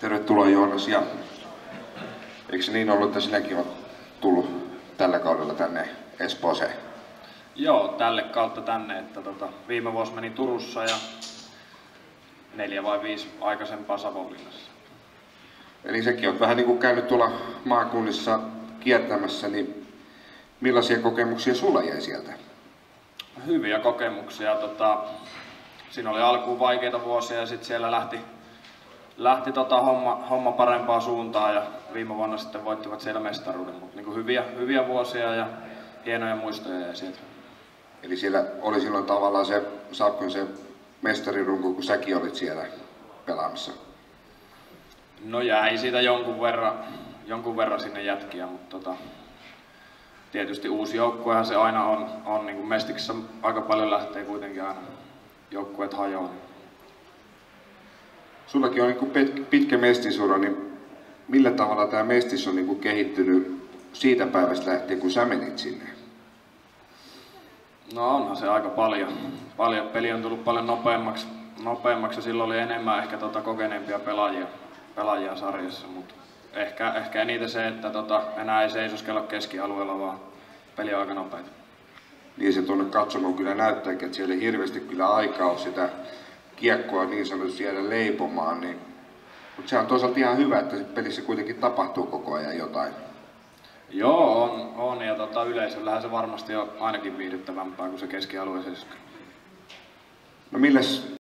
Tervetuloa Joonas. Ja eikö se niin ollut, että sinäkin olet tullut tällä kaudella tänne Espooseen? Joo, tälle kautta tänne, että viime vuosi meni Turussa ja 4 vai 5 aikaisempaa Savonlinnassa. Eli säkin olet vähän niin kuin käynyt tuolla maakunnissa kiertämässä, niin millaisia kokemuksia sulla jäi sieltä? Hyviä kokemuksia. Siinä oli alkuun vaikeita vuosia ja sitten siellä lähti homma parempaa suuntaan ja viime vuonna sitten voittivat siellä mestaruuden. Mutta niin hyviä vuosia ja hienoja muistoja jäi sieltä. Eli siellä oli silloin tavallaan se Sapkon se mestarirunko, kun säkin olit siellä pelaamassa. No jäi siitä jonkun verran sinne jätkiä, mutta tietysti uusi joukkuehan se aina on niin kuin Mestiksessä aika paljon lähtee kuitenkin aina joukkueet hajoaa. Sullakin on niin pitkä mestisura, niin millä tavalla tämä mestis on niin kehittynyt siitä päivästä lähtien, kun sä menit sinne? No onhan se aika paljon. Peli on tullut paljon nopeammaksi ja silloin oli enemmän ehkä kokeneempia pelaajia sarjassa, mutta ehkä eniten se, että enää ei seisoskella keskialueella, vaan peli on aika nopeita. Niin se tuonne katsomaan kyllä näyttääkin, että siellä ei hirveästi kyllä aikaa ole sitä kiekkoa niin sanotusti jäädä leipomaan, niin mutta se on toisaalta ihan hyvä, että pelissä kuitenkin tapahtuu koko ajan jotain. Joo, on ja yleisöllähän se varmasti on ainakin viihdyttävämpää kuin se keskialue. No milläs